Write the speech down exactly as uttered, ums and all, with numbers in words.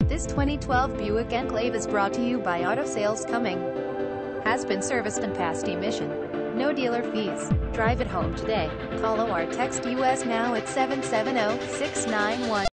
This twenty twelve Buick Enclave is brought to you by Auto Sales Cumming. Has been serviced and passed emission. No dealer fees. Drive it home today. Call or text us now at seven seven zero, six nine one